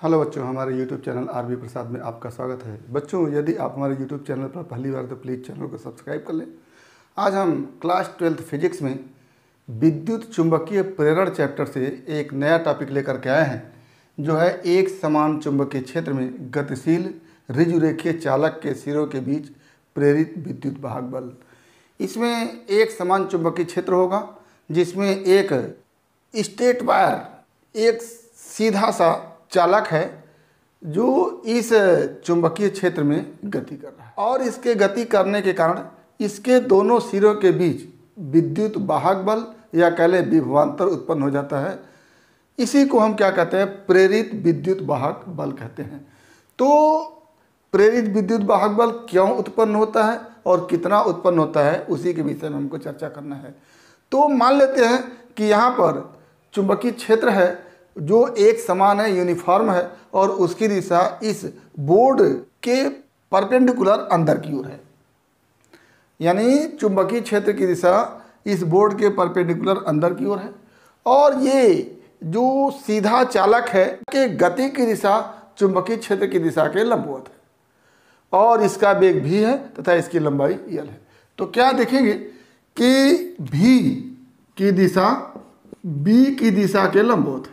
Hello बच्चों, हमारे YouTube channel RB. प्रसाद में आपका स्वागत है। बच्चों, यदि आप हमारे YouTube चैनल पर पहली बार तो प्लीज़ चैनल को सब्सक्राइब कर लें। आज हम क्लास 12th फिजिक्स में विद्युत चुंबकीय प्रेरण चैप्टर से एक नया टॉपिक लेकर के आए हैं, जो है एक समान चुंबकीय क्षेत्र में गतिशील ऋजुरेखीय चालक के सिरों के बीच प्रेरित विद्युत वाहक बल। इसमें एक समान चुंबकीय क्षेत्र होगा जिसमें एक स्ट्रेट वायर, एक सीधा सा चालक है जो इस चुंबकीय क्षेत्र में गति कर रहा है, और इसके गति करने के कारण इसके दोनों सिरों के बीच विद्युत वाहक बल या कह लें विभवांतर उत्पन्न हो जाता है। इसी को हम क्या कहते हैं? प्रेरित विद्युत वाहक बल कहते हैं। तो प्रेरित विद्युत वाहक बल क्यों उत्पन्न होता है और कितना उत्पन्न होता है, उसी के विषय में हमको चर्चा करना है। तो मान लेते हैं कि यहाँ पर चुंबकीय क्षेत्र है जो एक समान है, यूनिफॉर्म है, और उसकी दिशा इस बोर्ड के परपेंडिकुलर अंदर की ओर है। यानी चुंबकीय क्षेत्र की दिशा इस बोर्ड के परपेंडिकुलर अंदर की ओर है, और ये जो सीधा चालक है के गति की दिशा चुंबकीय क्षेत्र की दिशा के लंबवत है, और इसका वेग v है तथा इसकी लंबाई l है। तो क्या देखेंगे कि v की दिशा b की दिशा के लंबवत है,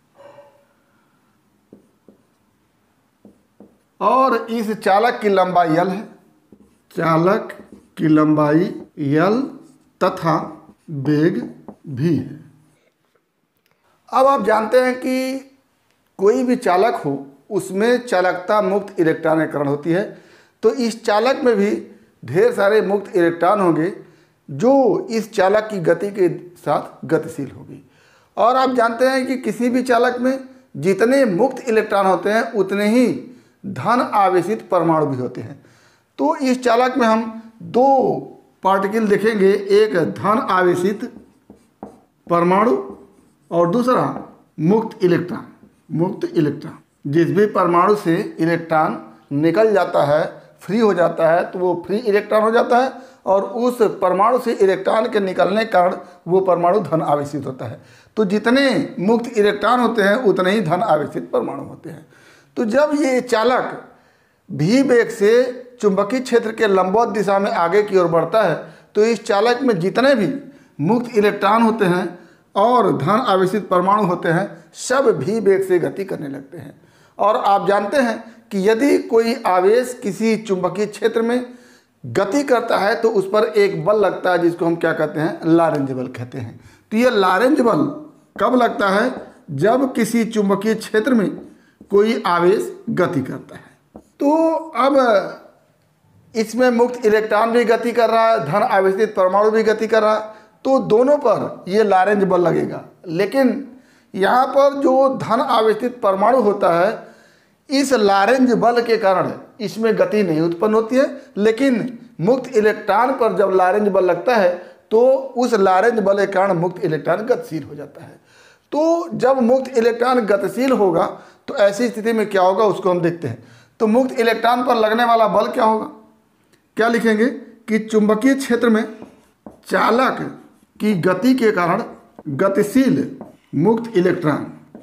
और इस चालक की लंबाई l है, चालक की लंबाई l तथा वेग v है। अब आप जानते हैं कि कोई भी चालक हो उसमें चालकता मुक्त इलेक्ट्रॉनीकरण होती है। तो इस चालक में भी ढेर सारे मुक्त इलेक्ट्रॉन होंगे जो इस चालक की गति के साथ गतिशील होगी। और आप जानते हैं कि किसी भी चालक में जितने मुक्त इलेक्ट्रॉन होते हैं उतने ही धन आवेशित परमाणु भी होते हैं। तो इस चालक में हम दो पार्टिकल देखेंगे, एक धन आवेशित परमाणु और दूसरा मुक्त इलेक्ट्रॉन। मुक्त इलेक्ट्रॉन, जिस भी परमाणु से इलेक्ट्रॉन निकल जाता है, फ्री हो जाता है, तो वो फ्री इलेक्ट्रॉन हो जाता है, और उस परमाणु से इलेक्ट्रॉन के निकलने के कारण वो परमाणु धन आवेशित होता है। तो जितने मुक्त इलेक्ट्रॉन होते हैं उतने ही धन आवेशित परमाणु होते हैं। तो जब ये चालक v वेग से चुंबकीय क्षेत्र के लंबवत दिशा में आगे की ओर बढ़ता है, तो इस चालक में जितने भी मुक्त इलेक्ट्रॉन होते हैं और धन आवेशित परमाणु होते हैं, सब v वेग से गति करने लगते हैं। और आप जानते हैं कि यदि कोई आवेश किसी चुंबकीय क्षेत्र में गति करता है तो उस पर एक बल लगता है, जिसको हम क्या कहते हैं? लॉरेंज बल कहते हैं। तो ये लॉरेंज बल कब लगता है? जब किसी चुंबकीय क्षेत्र में कोई आवेश गति करता है। तो अब इसमें मुक्त इलेक्ट्रॉन भी गति कर रहा है, धन आवेशित परमाणु भी गति कर रहा है, तो दोनों पर ये लॉरेंज बल लगेगा। लेकिन यहाँ पर जो धन आवेशित परमाणु होता है, इस लॉरेंज बल के कारण इसमें गति नहीं उत्पन्न होती है, लेकिन मुक्त इलेक्ट्रॉन पर जब लॉरेंज बल लगता है तो उस लॉरेंज बल के कारण मुक्त इलेक्ट्रॉन गतिशील हो जाता है। तो जब मुक्त इलेक्ट्रॉन गतिशील होगा तो ऐसी स्थिति में क्या होगा, उसको हम देखते हैं। तो मुक्त इलेक्ट्रॉन पर लगने वाला बल क्या होगा? क्या लिखेंगे कि चुंबकीय क्षेत्र में चालक की गति के कारण गतिशील मुक्त इलेक्ट्रॉन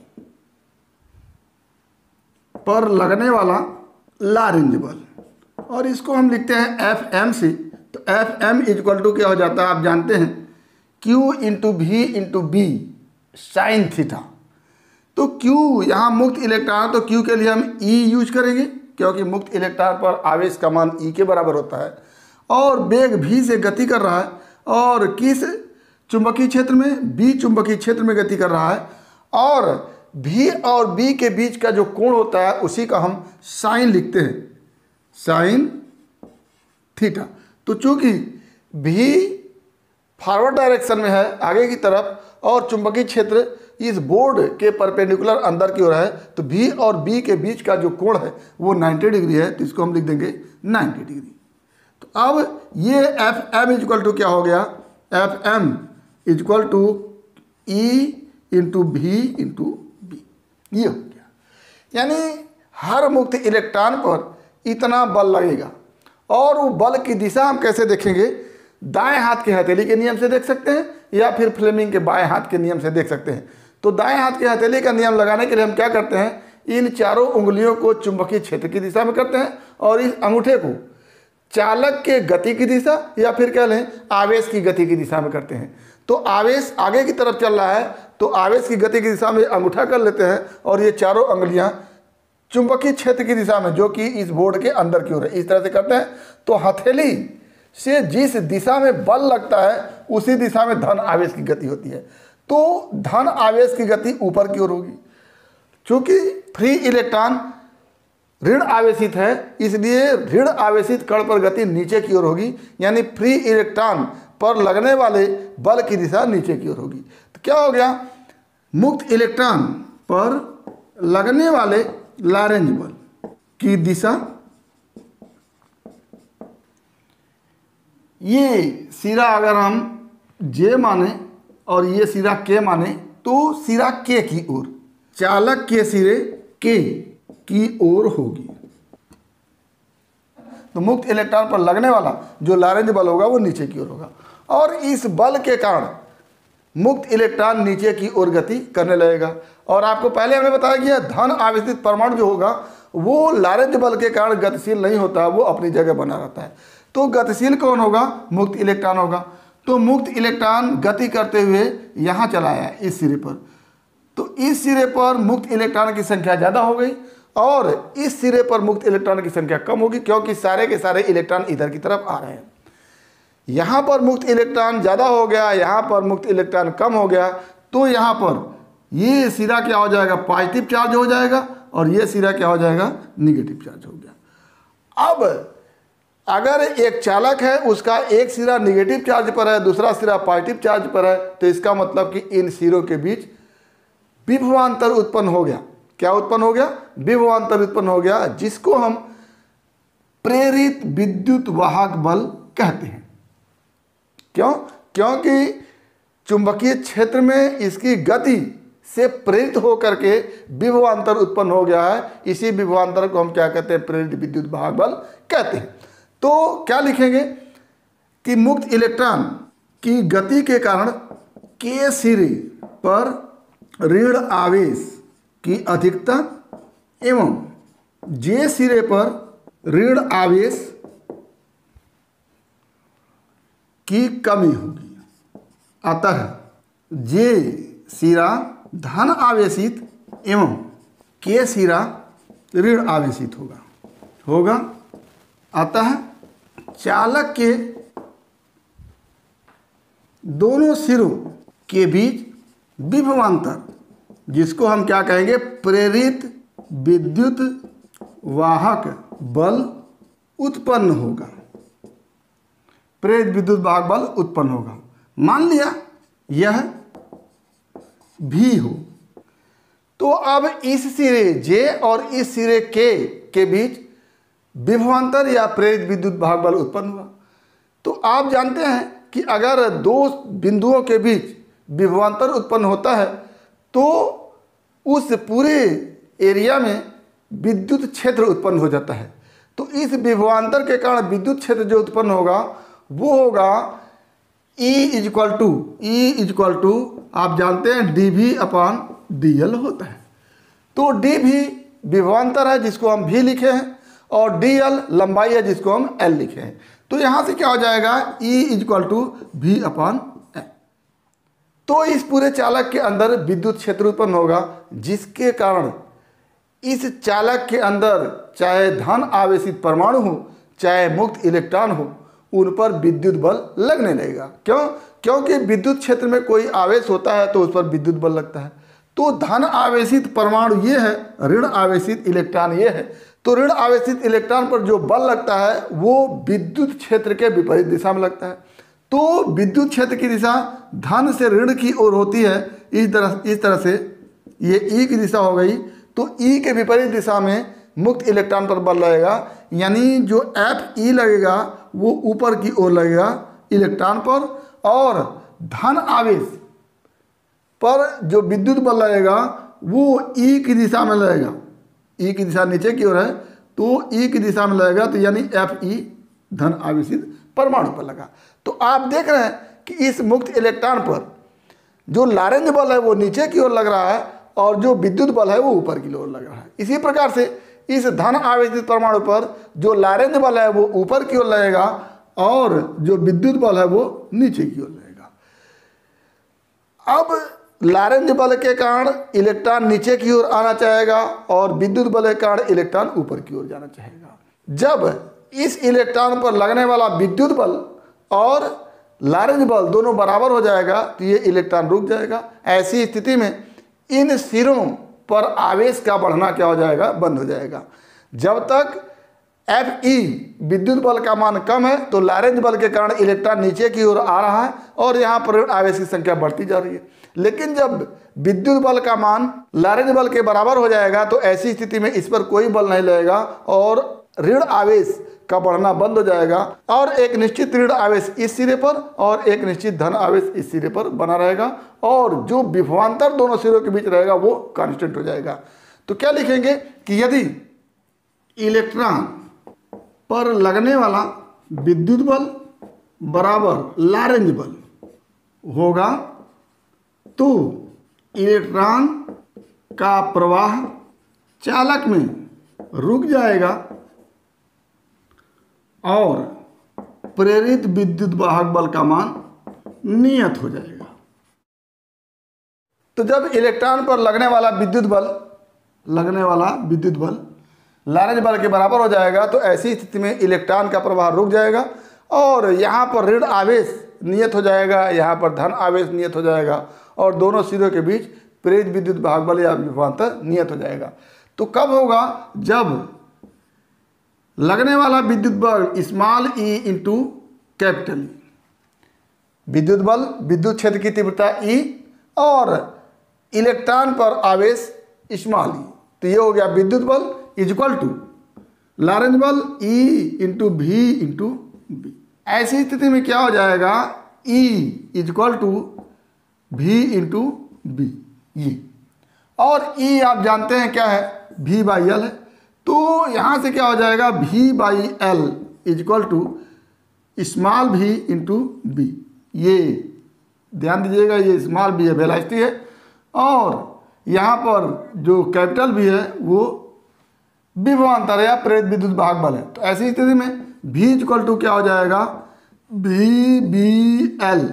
पर लगने वाला लॉरेंज बल, और इसको हम लिखते हैं Fm से। तो Fm इक्वल टू क्या हो जाता है? आप जानते हैं Q into V into B sine theta. तो Q यहाँ मुक्त इलेक्ट्रॉन, तो Q के लिए हम E यूज करेंगे, क्योंकि मुक्त इलेक्ट्रॉन पर आवेश का मान E के बराबर होता है, और वेग V से गति कर रहा है, और किस चुंबकीय क्षेत्र में? B चुंबकीय क्षेत्र में गति कर रहा है, और V और B के बीच का जो कोण होता है उसी का हम साइन लिखते हैं, साइन थीटा। तो चूंकि V फॉरवर्ड डायरेक्शन में है, आगे की तरफ, और चुंबकीय क्षेत्र इस बोर्ड के परपेंडिकुलर अंदर की ओर है, तो V और B के बीच का जो कोण है वो 90 डिग्री है, तो इसको हम लिख देंगे 90 डिग्री। तो अब ये Fm इक्वल टू क्या हो गया? Fm equal to E into V into B, ये हो गया। यानी हर मुक्त इलेक्ट्रॉन पर इतना बल लगेगा, और वो बल की दिशा हम कैसे देखेंगे? दाएं हाथ के हथेली के नियम से देख सकते हैं, या फिर फ्लेमिंग के बाएं हाथ के नियम से देख सकते हैं। तो दाएं हाथ के हथेली का नियम लगाने के लिए हम क्या करते हैं? इन चारों उंगलियों को चुंबकीय क्षेत्र की दिशा में करते हैं और इस अंगूठे को चालक के गति की दिशा या फिर कह लें आवेश की गति की दिशा में करते हैं। तो आवेश आगे की तरफ चल रहा है तो आवेश की गति की दिशा में अंगूठा कर लेते हैं और ये चारों उंगलियां चुंबकीय क्षेत्र की दिशा में जो कि इस बोर्ड के अंदर की ओर है इस तरह से करते हैं। तो हथेली से जिस दिशा में बल लगता है उसी दिशा में धन आवेश की गति होती है। तो धन आवेश की गति ऊपर की ओर होगी। चूंकि फ्री इलेक्ट्रॉन ऋण आवेशित है इसलिए ऋण आवेशित कण पर गति नीचे की ओर होगी, यानी फ्री इलेक्ट्रॉन पर लगने वाले बल की दिशा नीचे की ओर होगी। तो क्या हो गया, मुक्त इलेक्ट्रॉन पर लगने वाले लॉरेंज बल की दिशा, ये सिरा अगर हम जे माने और ये सिरा के माने तो सिरा के की ओर, चालक के सिरे के की ओर होगी। तो मुक्त इलेक्ट्रॉन पर लगने वाला जो लॉरेंज बल होगा वो नीचे की ओर होगा और इस बल के कारण मुक्त इलेक्ट्रॉन नीचे की ओर गति करने लगेगा। और आपको पहले हमने बताया कि धन आवेशित परमाणु जो होगा वो लॉरेंज बल के कारण गतिशील नहीं होता, वो अपनी जगह बना रहता है। तो गतिशील कौन होगा, मुक्त इलेक्ट्रॉन होगा। तो मुक्त इलेक्ट्रॉन गति करते हुए यहाँ चला आया इस सिरे पर, तो इस सिरे पर मुक्त इलेक्ट्रॉन की संख्या ज़्यादा हो गई और इस सिरे पर मुक्त इलेक्ट्रॉन की संख्या कम होगी क्योंकि सारे के सारे इलेक्ट्रॉन इधर की तरफ आ रहे हैं। यहाँ पर मुक्त इलेक्ट्रॉन ज़्यादा हो गया, यहाँ पर मुक्त इलेक्ट्रॉन कम हो गया, तो यहाँ पर ये सिरा क्या हो जाएगा, पॉजिटिव चार्ज हो जाएगा और ये सिरा क्या हो जाएगा, निगेटिव चार्ज हो गया। अब अगर एक चालक है उसका एक सिरा निगेटिव चार्ज पर है दूसरा सिरा पॉजिटिव चार्ज पर है तो इसका मतलब कि इन सिरों के बीच विभवांतर उत्पन्न हो गया। क्या उत्पन्न हो गया, विभवांतर उत्पन्न हो गया, जिसको हम प्रेरित विद्युत वाहक बल कहते हैं। क्यों, क्योंकि चुंबकीय क्षेत्र में इसकी गति से प्रेरित होकर के विभवांतर उत्पन्न हो गया है। इसी विभवांतर को हम क्या कहते हैं, प्रेरित विद्युत वाहक बल कहते हैं। तो क्या लिखेंगे कि मुक्त इलेक्ट्रॉन की गति के कारण के सिरे पर ऋण आवेश की अधिकता एवं जे सिरे पर ऋण आवेश की कमी होगी। अतः जे सिरा धन आवेशित एवं के सिरा ऋण आवेशित होगा। अतः चालक के दोनों सिरों के बीच विभवांतर, जिसको हम क्या कहेंगे, प्रेरित विद्युत वाहक बल उत्पन्न होगा। प्रेरित विद्युत वाहक बल उत्पन्न होगा। मान लिया यह भी हो तो अब इस सिरे जे और इस सिरे के बीच विभवांतर या प्रेरित विद्युत वाहक बल उत्पन्न हुआ। तो आप जानते हैं कि अगर दो बिंदुओं के बीच विभवांतर उत्पन्न होता है तो उस पूरे एरिया में विद्युत क्षेत्र उत्पन्न हो जाता है। तो इस विभवांतर के कारण विद्युत क्षेत्र जो उत्पन्न होगा वो होगा E इक्वल टू आप जानते हैं dV/dl होता है। तो dV विभवांतर है जिसको हम V लिखे हैं और dl लंबाई है जिसको हम l लिखे हैं। तो यहाँ से क्या हो जाएगा, E इक्वल टू V/L। तो इस पूरे चालक के अंदर विद्युत क्षेत्र उत्पन्न होगा जिसके कारण इस चालक के अंदर चाहे धन आवेशित परमाणु हो चाहे मुक्त इलेक्ट्रॉन हो उन पर विद्युत बल लगने लगेगा। क्यों, क्योंकि विद्युत क्षेत्र में कोई आवेश होता है तो उस पर विद्युत बल लगता है। तो धन आवेशित परमाणु ये है, ऋण आवेशित इलेक्ट्रॉन ये है। तो ऋण आवेशित इलेक्ट्रॉन पर जो बल लगता है वो विद्युत क्षेत्र के विपरीत दिशा में लगता है। तो विद्युत क्षेत्र की दिशा धन से ऋण की ओर होती है। इस तरह से ये ई की दिशा हो गई। तो ई के विपरीत दिशा में मुक्त इलेक्ट्रॉन पर बल लगेगा, यानी जो Fe लगेगा वो ऊपर की ओर लगेगा इलेक्ट्रॉन पर, और धन आवेश पर जो विद्युत बल लगेगा वो ई की दिशा में लगेगा। ई की दिशा नीचे की ओर है तो ई की दिशा में लगेगा, तो यानी Fe धन आवेशित परमाणु पर लगा। तो आप देख रहे हैं कि इस मुक्त इलेक्ट्रॉन पर जो लॉरेंज बल है वो नीचे की ओर लग रहा है और जो विद्युत बल है वो ऊपर की ओर लग रहा है। इसी प्रकार से इस धन आवेशित परमाणु पर जो लारेंज बल है वो ऊपर की ओर लगेगा और जो विद्युत बल है वो नीचे की ओर लगेगा। अब लारेंज बल के कारण इलेक्ट्रॉन नीचे की ओर आना चाहेगा और विद्युत बल के कारण इलेक्ट्रॉन ऊपर की ओर जाना चाहेगा। जब इस इलेक्ट्रॉन पर लगने वाला विद्युत बल और लारेंज बल दोनों बराबर हो जाएगा तो ये इलेक्ट्रॉन रुक जाएगा। ऐसी स्थिति में इन सिरों पर आवेश का बढ़ना क्या हो जाएगा, बंद हो जाएगा। जब तक Fe विद्युत बल का मान कम है तो लारेंज बल के कारण इलेक्ट्रॉन नीचे की ओर आ रहा है और यहाँ पर आवेश की संख्या बढ़ती जा रही है। लेकिन जब विद्युत बल का मान लारेंज बल के बराबर हो जाएगा तो ऐसी स्थिति में इस पर कोई बल नहीं लगेगा और ऋण आवेश का बढ़ना बंद हो जाएगा और एक निश्चित ऋण आवेश इस सिरे पर और एक निश्चित धन आवेश इस सिरे पर बना रहेगा और जो विभवांतर दोनों सिरों के बीच रहेगा वो कांस्टेंट हो जाएगा। तो क्या लिखेंगे कि यदि इलेक्ट्रॉन पर लगने वाला विद्युत बल बराबर लारेंज बल होगा तो इलेक्ट्रॉन का प्रवाह चालक में रुक जाएगा और प्रेरित विद्युत वाहक बल का मान नियत हो जाएगा। तो जब इलेक्ट्रॉन पर लगने वाला विद्युत बल लारेंज बल के बराबर हो जाएगा तो ऐसी स्थिति में इलेक्ट्रॉन का प्रवाह रुक जाएगा और यहाँ पर ऋण आवेश नियत हो जाएगा, यहाँ पर धन आवेश नियत हो जाएगा और दोनों सिरों के बीच प्रेरित विद्युत वाहक बल या विभवांतर नियत हो जाएगा। तो कब होगा, जब लगने वाला विद्युत बल small E into capital E, विद्युत बल विद्युत क्षेत्र की तीव्रता ई और इलेक्ट्रॉन पर आवेश स्मॉल ई, तो ये हो गया विद्युत बल इक्वल टू लारेंज बल E into V into B. ऐसी स्थिति में क्या हो जाएगा, E equal to V into B ये, और ई आप जानते हैं क्या है, भी बाई एल है। तो यहाँ से क्या हो जाएगा, V by L equal to small V into B. ये ध्यान दीजिएगा, ये स्मॉल भी है वेलोसिटी है और यहाँ पर जो कैपिटल भी है वो विभवांतर या प्रेरित विद्युत वाहक बल है। तो ऐसी स्थिति में भी इक्वल टू क्या हो जाएगा, भी बी एल,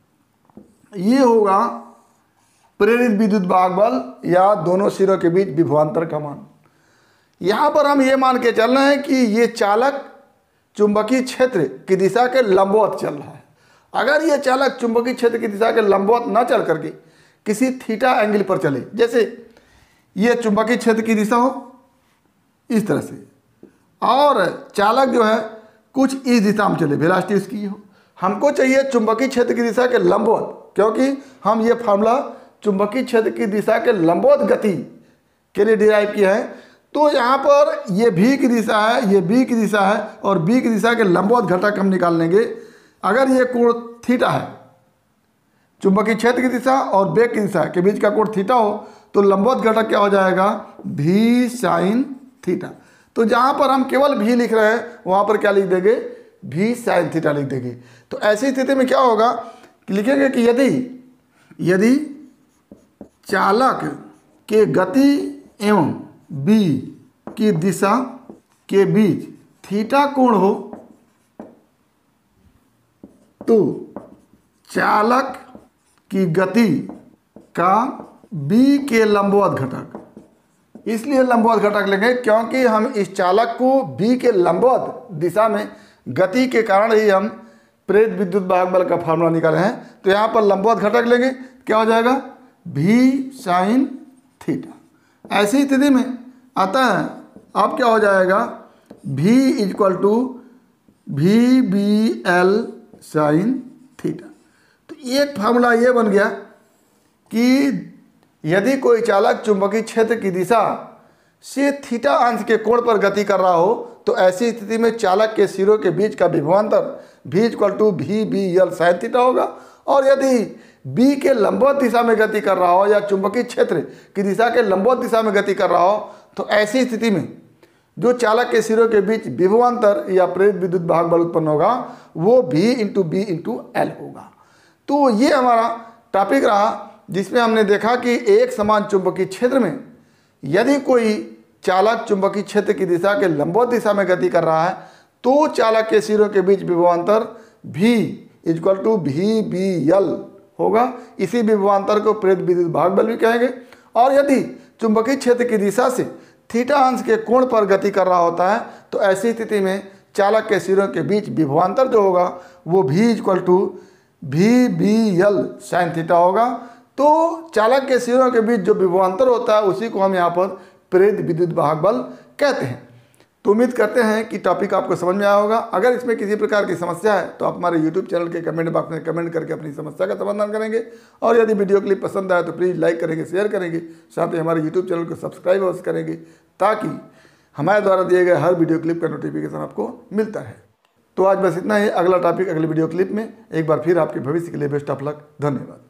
ये होगा प्रेरित विद्युत वाहक बल या दोनों सिरों के बीच विभवांतर का मान। यहाँ पर हम ये मान के चल रहे हैं कि ये चालक चुंबकीय क्षेत्र की दिशा के लंबवत चल रहा है। अगर ये चालक चुंबकीय क्षेत्र की दिशा के लंबवत न चल करके किसी थीटा एंगल पर चले, जैसे ये चुंबकीय क्षेत्र की दिशा हो इस तरह से और चालक जो है कुछ इस दिशा में चले, वेलोसिटी उसकी हो, हमको चाहिए चुंबकीय क्षेत्र की दिशा के लंबवत, क्योंकि हम ये फार्मूला चुंबकीय क्षेत्र की दिशा के लंबवत गति के लिए डिराइव किया है। तो यहाँ पर ये भी की दिशा है, ये बी की दिशा है और बी की दिशा के लंबवत घटक हम निकाल लेंगे। अगर ये कोण थीटा है, चुंबकीय क्षेत्र की दिशा और बेग की दिशा के बीच का कोण थीटा हो तो लंबवत घटक क्या हो जाएगा, भी साइन थीटा। तो जहाँ पर हम केवल भी लिख रहे हैं वहाँ पर क्या लिख देंगे, भी साइन थीटा लिख देंगे। तो ऐसी स्थिति में क्या होगा, लिखेंगे कि यदि चालक के गति एवं बी की दिशा के बीच थीटा कोण हो तो चालक की गति का बी के लंबवत घटक, इसलिए लंबवत घटक लेंगे क्योंकि हम इस चालक को बी के लंबवत दिशा में गति के कारण ही हम प्रेरित विद्युत वाहक बल का फार्मूला निकाले हैं। तो यहाँ पर लंबवत घटक लेंगे, क्या हो जाएगा, भी साइन थीटा। ऐसी स्थिति में अतः अब क्या हो जाएगा, V equal to V B L sine theta. तो एक फार्मूला ये बन गया कि यदि कोई चालक चुंबकीय क्षेत्र की दिशा से थीटा अंश के कोण पर गति कर रहा हो तो ऐसी स्थिति में चालक के सिरों के बीच का विभवांतर V equal to V B L sine theta होगा। और यदि बी के लंबवत दिशा में गति कर रहा हो या चुंबकीय क्षेत्र की दिशा के लंबवत दिशा में गति कर रहा हो तो ऐसी स्थिति में जो चालक के सिरों के बीच विभवांतर या प्रेरित विद्युत वाहक बल उत्पन्न होगा वो भी इंटू बी इंटू एल होगा। तो ये हमारा टॉपिक रहा जिसमें हमने देखा कि एक समान चुंबकीय क्षेत्र में यदि कोई चालक चुंबकीय क्षेत्र की दिशा के लंबवत दिशा में गति कर रहा है तो चालक के सिरों के बीच विभवांतर V इक्वल टू VBL होगा। इसी विभवांतर को प्रेरित विद्युत भाग बल भी कहेंगे। और यदि चुंबकीय क्षेत्र की दिशा से थीटा अंश के कोण पर गति कर रहा होता है तो ऐसी स्थिति में चालक के सिरों के बीच विभवांतर जो होगा वो V equal to VBL sine theta होगा। तो चालक के सिरों के बीच जो विभवांतर होता है उसी को हम यहाँ पर प्रेरित विद्युत वाहक बल कहते हैं। तो उम्मीद करते हैं कि टॉपिक आपको समझ में आया होगा। अगर इसमें किसी प्रकार की समस्या है तो आप हमारे YouTube चैनल के कमेंट बॉक्स में कमेंट करके अपनी समस्या का समाधान करेंगे। और यदि वीडियो क्लिप पसंद आए तो प्लीज़ लाइक करेंगे, शेयर करेंगे, साथ ही हमारे YouTube चैनल को सब्सक्राइब अवश्य करेंगे ताकि हमारे द्वारा दिए गए हर वीडियो क्लिप का नोटिफिकेशन आपको मिलता है। तो आज बस इतना ही। अगला टॉपिक अगले वीडियो क्लिप में। एक बार फिर आपके भविष्य के लिए बेस्ट ऑफ लक। धन्यवाद।